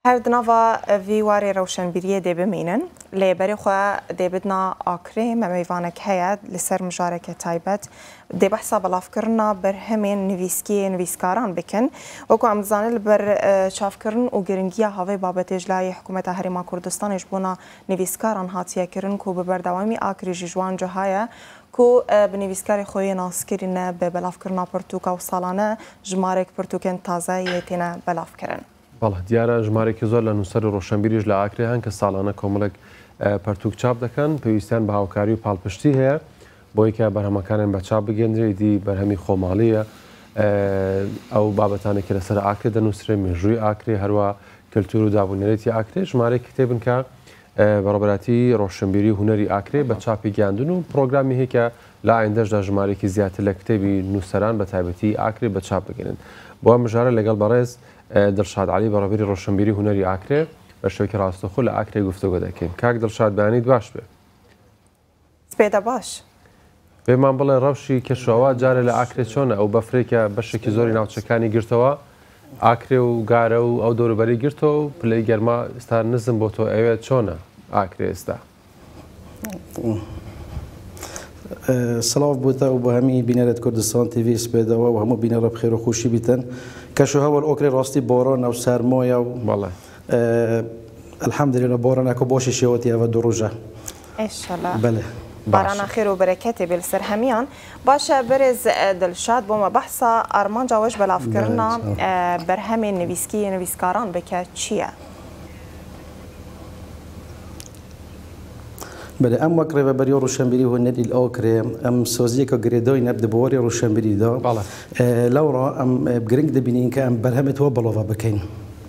هر دنوا ویواری روشنبیری دی بمینن لیبری خو دی بدنا آکری ممیوانک هیاد لسر مجارک تایبت دی بحثا بلاف کرنا بر همین نویسکاران بکن وکو امزانل بر چاف کرن و گرنگی هاوی بابت اجلای حکومت هریما کردستان اجبونا نویسکاران هاتیه کرن کو ببردوامی آکری جوان جهایه کو بنویسکاری خوی ناسکرین به بلاف کرنا پرتوکا و سالانه جمارک پرتوکن تازه یتینه بلاف کرن. بله دیاره ژمارەیەکی زۆر لە نووسەر و ڕۆشنبیریش لە ئاکرێ هەن کە ساڵانە کۆمەڵێک پەرتووک چاپ دەکەن پێویستیان بە هاوکاری و پاڵپشتی هەیە بۆی کە بەرهەمەکانیان بە چاپ بگەێنرێ دی بەرهەمی خۆماڵیە ئەو بابەتانێکی لەسەر ئاکرێ دەنووسرێ مێژووی ئاکرێ هەروە کللتور و دابوونەرێتی ئاکرێ ژمارەیەکی کتێبن کە بەڕێبەتی ڕۆشنبیری هونەری ئاکرێ بە چاپی گەاندون و پرۆگرامی هەیە کە لە ئایندەشدا ژمارەیەکی زیاتر لە کتێبی نووسەران بە تایبەتی ئاکرێ بە چاپ بگەێنن بۆ مژارە لەگەڵ بەڕێز دڵشاد علی بەڕێوەبەری ڕۆشنبیری هونەری ئاکرێ بە شێوەیەکی ڕاستەوخۆ لە ئاکرێ گفتوگۆ دەکەین کاک دڵشاد بەیانیت باش بێ سپێدە باش پێمان بڵێ ڕەوشی کەشەوە جارێ لە ئاکرێ چۆنە ئەو بەفرێکە بەشێکی زۆری ناوچەکانی گرتەوە ئاکرێ و گارە و ئەو دەوروبەری گرتەوە و پلەی گەرما ئێستا نزم بۆ تۆ ئەوێت چۆنە ئاکرێ ئێستا سلااف بووتە و بە هەمی بینەرێت کوردستان تیV سپێدەوە و هەموو بینەرە بخێر و خۆشی بیتن کەشەوە ئۆکرێ ڕاستی بۆڕۆن ئەو سەرمایە و بەڵێ الحەمدلله بۆڕۆنەکە بۆشی شێوەتی ئەوە دوو ڕۆژە ئێشەڵا بەڵێ بارانە خێر و بەرەکەتێ بێ لەسەر هەمیان باشە بەرێز دڵشاد بۆمە بەحسا ئارمانجاوەش بەلافکردنا بەرهەمێ نویسکاران بکە چییە؟ بله ام وقت ڕێبەری ڕۆشنبیری هونەری ئاکرێ ئەم سۆزیەکە گرێدەوەی نەبدەبواری ڕۆشنبیریدا لەوڕا ئەم گرنگ دەبینین کە ئەم بەرهەمێتەوە بەڵۆڤە بکەین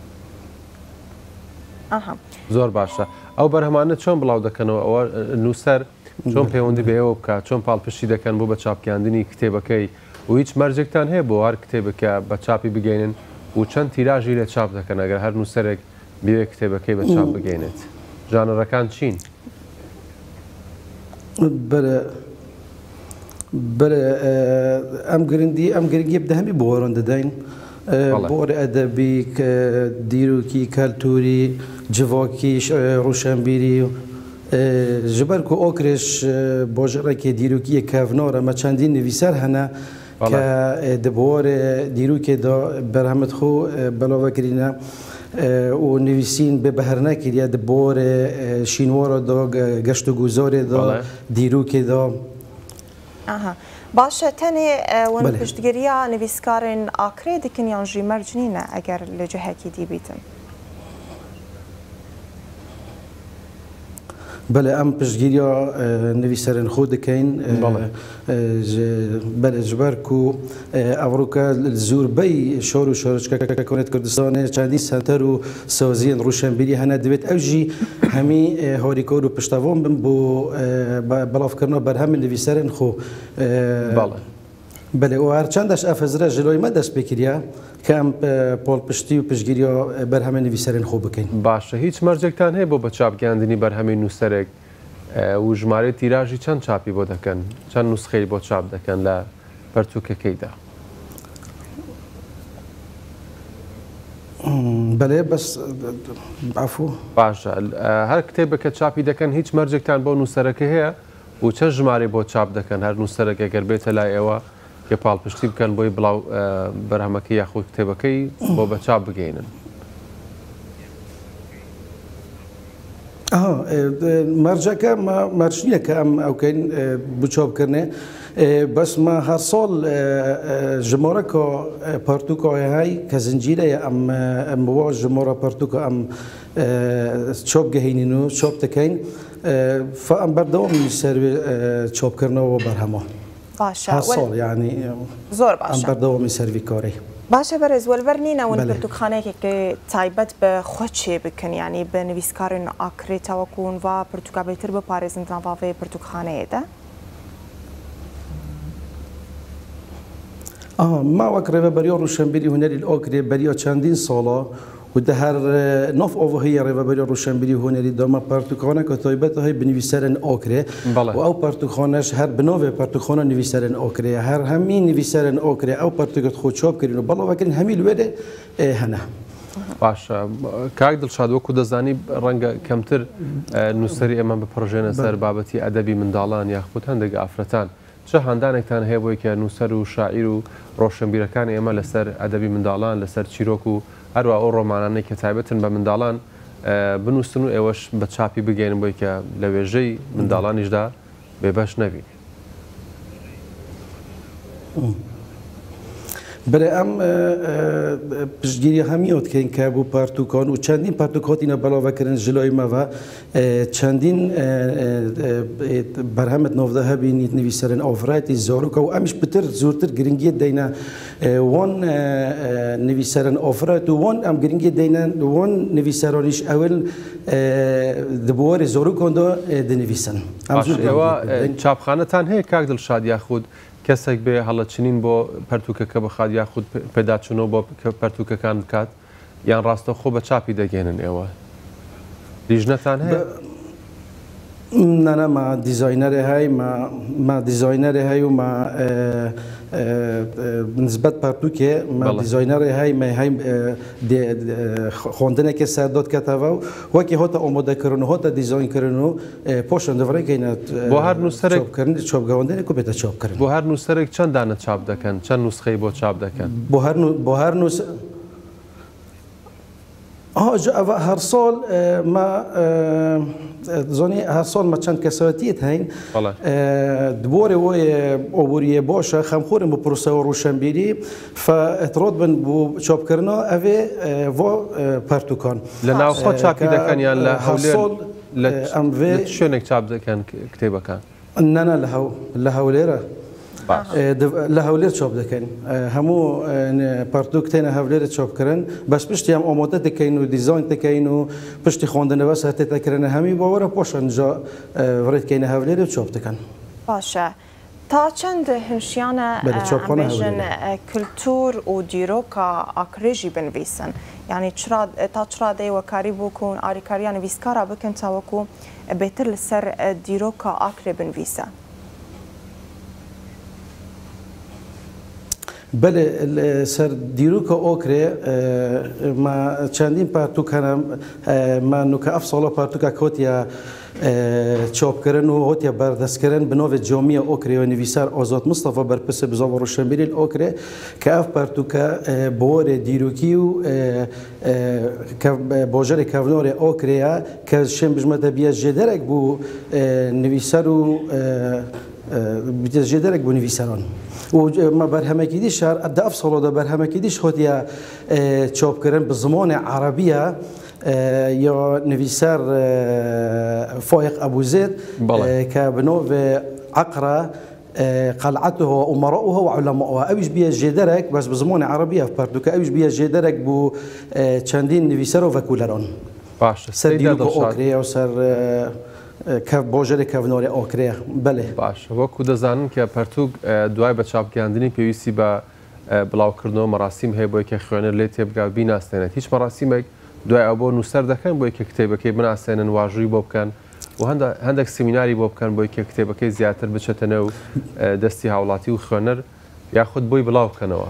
زۆر باشە ئەو بەرهەمانە چۆن بڵاو دەکەنەوە ئەوە نووسەر چۆن پەیوەندی بەیەوە بکات چۆن پاڵپشتی دەکەن بۆ بە چاپکاندنی کتێبەکەی و هیچ مەرجێکتان هەیە بۆ هەر کتێبەکە بە چاپی بگەینن و چەند تیراژی لە چاپ دەکەن ئەگەر هەر نووسەرێک بوێ کتێبەکەی بە چاپ بگەینێت ژانەرەکان چین؟ بەرە ئەم گرنگی بدەهەمی بۆ وەڕۆن دەدەین بۆرە ئەدەبی دیروکی کەلتوری جڤاکیش ڕۆشنبیری ji ber ku okrêş bajarekê dîrokiyê kevnar me çendîn nivîser hene ke di borê dîrokê da berhemet xwe belave kirîne û nivîsîn bê beher nekiriye di borê şînwara da geşt û guzarê da dîrokê da باشه tenê wan piştgiriya nivîskarên akrê dikin yan jî merc nîne eger li cihekî dîbîtin بله ام پشتگیری نویسران خود کن بله جبر کو افریقا زور بی شور و شورش که کنید کردستان چندی سنتر و سازی روشنبیری هنر دوید اوجی همی هاریکار و پشتوان بم بو بلاف کردن بر هم نویسران خو بله و هر چندش افزره جلوی ما دست بکریه که ام پاڵپشتی و پشتگیری بر همه نویسران خوب بکن باشه هیچ مرجێکتان هەیە بۆ بە چاپگەاندنی بەرهەمی نووسەرێک و ژمارەی تیراژی چەند چاپی بۆ دەکەن چەند نوسخەی بۆ چاپ دەکەن لە پەرتووکەکەیدا بله بس عفو باشە هەر کتێبەکە چاپی دەکەن هیچ مرجێکتان بۆ نووسەرەکە هەیە و چەند ژمارەی بۆ چاپ دەکەن هەر نووسەرێک ئەگەر بێتە لای ئێوە کە پاڵپشتی بکەن بۆی بڵاو بەرهەمەکەی یاخود کتێبەکەی بۆ بە چاپ بگەینن مرجەکە مەرجنیە کە ئەم ئەوکەین بۆ چاپکردنێ بەس ما هەر ساڵ ژمارەکە پەرتووکایهایی کە زنجیرەیە ئەم بۆ ژمارە پەرتووکە ئەم چاپ گەهێنین و چاپ دەکەین ئەم بەردەوامی سەر چاپکردنەوە بەرهەمە هەر ساڵ یعنی زۆر باشە ئەم بەردەوامی سەروی کارەی باشە بەرز وەلڤەر نینەون پرتوکخانەیەکێکی تایبەت بە خۆ چێ بکەن ینی بە نویسکارن ئاکرێتەوەکوون و پرتوکا بێتر بپارێزن ناڤاوەیە پرتوکخانەیەدا ما وەک ڕێبەری ڕۆشنبیری هونەری ئاکرێ بەریە چەندین ساڵە و ده هر ناف آوهی ریوبری روشنبیری هنری دام پرتوخانه که تایبت های بنویسرن آکره و او پرتوخانش هر بنوی پرتوخانه نویسرن آکره هر همین نویسرن آکره او پرتوخانه خود چاپ کردن و بالا وکرین همین وده هنه باش کاک دڵشاد وەکو دەزانی ڕەنگە کەمتر نووسری ئێمە بە پرۆژێنە سەر بابەتی ئەدەبی منداڵان یاخود هەندێک ئافرەتان چه هەندانێکتان هەیە بۆی کە نووسەر و شاعیر و ڕۆشنبیرەکانی ئێمە لەسەر ئەدەبی منداڵان لەسەر چیرۆک و هەروە ئەو ڕۆمانانەی کە تایبەتن بە منداڵان بنووسن و ئێوەش بە چاپی بگەین بۆی کە لە وێژەی منداڵانیشدا بێبەش نەبی. بەێ ئەم پشتگیری هەمیەوە دکەین کە بوو پارتوکان و چەندین پارتوکاتینە بەڵاوەکردن ژلۆی مەوە چەندین بەرهەمت نۆڤدە هەبینیت نویسەرن ئافرەتی زۆرکە و ئەمیش پتر زۆرتر گرنگیت دەینە وان نویسەرن ئافرەت و وان ئەم گرنگیت دەینە وان نویسەرانیش ئەول دبواری زۆرکۆندا دەنویسن. ئێوە چاپخانەتان هەیە کاک دڵشاد یاخود کەسێک بێ هەڵەچنین بۆ پەرتوکەکە بخات یاخود پێداچنەوە بۆ پەرتوکەکان بکات یان ڕاستە خۆ بە چاپی دەگەێنن ئێوە لیژنەتان هەیە؟ نەنە ما دیزاینەرێ هەی ما دیزاینەرێ هەی و ما نسبەت پارتوکێ دیزاینەرێ هەی هەی خوندنێکی سەردۆت کەتەوە و وەکی هۆتە ئۆمۆدەکردن و هۆتە دیزاینکردن و پۆشن دەڤڕێکەینە بۆ هەر نووسەرێککردن چۆپگەوەندێک و بێتە چاپکردن. بۆ هەر نووسەرێک چەند دانە چاپ دەکەن چەند نوسخەی بۆ چاپ دەکەن؟ بۆ هەر هەر ساڵ زۆنی هەر ساڵ مە چەند کەسەوەتیت هەین دبۆرێ وۆی ئۆبوریە باشە خەمخۆرن بۆ پرۆسەوە ڕوشنبیری فەتڕۆت بن بۆ چاپکردنەوە ئەوێ بۆ پەرتوکان لە ناوخۆ چاپی دەکەن یان لە هەولێر لە شوێنێک چاپ دەکەن کتێبەکان؟ نەنە لە هەولێرە لە هەولێر چاپ دەکەین هەموو پارتوک تێنە هەولێرە چاپکردن بەس پشتی ئەم ئۆمۆدە دەکەین و دیزاین دەکەین و پشتی خوێندنەوە سەرتێتەکردنە هەمی باوەرە پۆشەنجا ڕێتکەینە هەولێرە و چاپ دەکەن. باشە تا چەند هێنشیانە ئەمێژن کلتور و دیرۆکە ئاکرێژی بنویسن یعنی تا چرا دەیوە کاری بکن ئاریکاریان نویسکارە بکەن تاوەکو بێتر لەسەر دیرۆکە ئاکرێ بنویسە؟ بله سر دیروکە ئۆکرێ ما چەندین پارتوکەنە ما نوکە ئەف ساڵە پارتوکە کۆتیە چاپکردن و هۆتیە بەردەستکردن بنۆڤێ جۆمیە ئۆکرێەوە نویسار ئازاد مستەفا بەرپرسە بزاوە ڕۆشنبیری ئۆکرێ کە ئەف پارتوکە بۆرێ دیروکی و بۆژەرێ کەڤنۆرێ ئۆکرەیە کە شێن بژمەتە بیە ژێدەرێک بوو نویسەر و ژێدەرێک بوو نویسەران. وما برهمكي دي شهر أدى أفصل وده برهمكي ديش هوديا تشوب كرن بالزمان عربية يا نفيسار فايق أبو زيد كبنوف عقرة قلعته وأمراؤه وعلماؤه أويش بيا جدرك بس بالزمان عربية في بردوك أويش بيا جدرك بو تشاندين نفيسار وفكولرون سر ديوكو أوكريا وسر بۆژەرێک کەڤنۆری ئۆکرێ بەێ باش وەکو دەزانن کە پەرتوک دوای بە چاپگەاندنی پێویستی بە بڵاوکردنەوە مەراسیم هەیە بۆی کە خوێنەر لێ تێبگا بیناستێنێت هیچ مەراسیمێک دوای ئەو بۆ نووسەر دەکەن بۆی کە کتێبەکەی بناسێنن واژووی بۆ بکەن و هەندێک سیمیناری بۆ بکەن بۆی کە کتێبەکەی زیاتر بچێتە نێو دەستی هاوڵاتی و خوێنەر یاخود بۆی بڵاو بکەنەوە.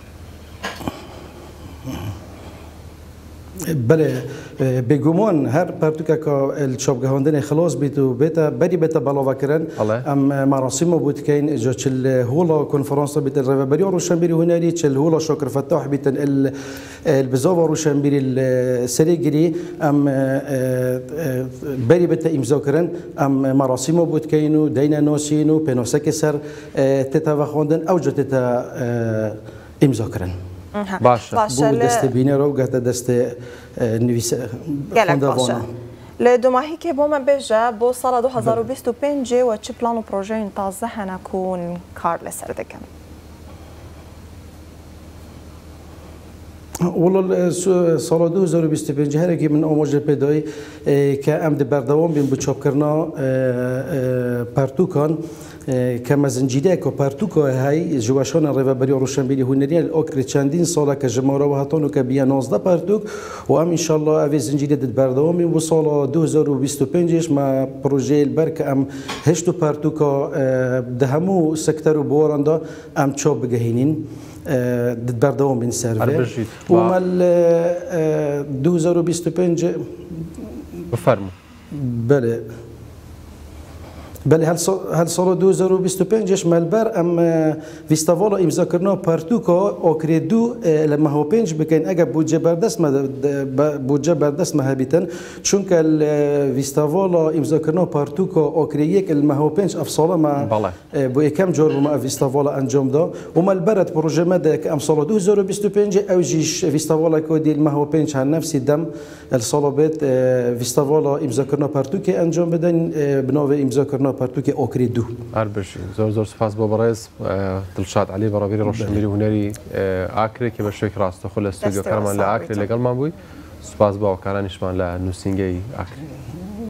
بله بگومان هر پرتوکه که چاپگاهاندن خلاص بیت و بری بتا بلاوا کردن ام مراسم بود که این جا چل هولا کنفرانس بیت الرهبری روشنبیری هنری چل هولا شاکر فتاح بیت البزاوا روشنبیری السریگری ام بری بتا امضا کردن ام مراسم بود که اینو دین ناسین و پناسک سر تتا خواندن او جا تتا امضا کردن. باشە بۆ دەستە بینەرە و گاتە دەستێ باشە لە دوماهیکێ بۆمە بێژە بۆ ساڵە 2025 وە چ پلان و پرۆژەین تازە هەنەکوون کار لەسەر دەکەن؟ والله سال 2025 هرکی من آموزش پیدایی که ام بردوام بیم بچاپکرنا پرتوکان که مزنجیده که پرتوکا های جواشان رهبری روشنبیری هنری الاکر چندین ساله که جمهور و هاتانو که بیا 19 پرتوک و ام ان شاء الله اوی زنجیره بردوام بیم و سال 2025 ما پروژه البرک ام هشت پرتوکا دهمو سکتر و بوراندا ام چاپ بگهینین بردەوام بین سەرڤێ ومەل 2025 بفرمو بله بله هل سال 2025 ملبر ام ویستاوالا امضا کردن پرتوکا آکریدو لما هو پنج بکن اگر بودجه بردست مهبیتن چون که ویستاوالا امضا کردن پرتوکا آکریک لما هو پنج افساله ما با یکم جور ما ویستاوالا انجام دا و ملبرت پروژه مده که ام سال 2025 اوجیش ویستاوالا کودی لما هو پنج هن نفسی دم السال بيت ویستاوالا امضا کردن پرتوکا انجام بدن بناو امضا کردن پرتوکە ئۆکریدو ئەربشی زۆر سپاس بۆ بەڕێز دڵشاد عەلی بەڕێوەبەری ڕۆشنبیری هونەری ئاکرێ کە بە شوێک ڕاستەخۆ لە ستودیۆکەمان لە ئاکرێ لەگەڵمان بووی سپاس بۆ هاوکارانیشمان لە نووسینگەی ئاکرێ.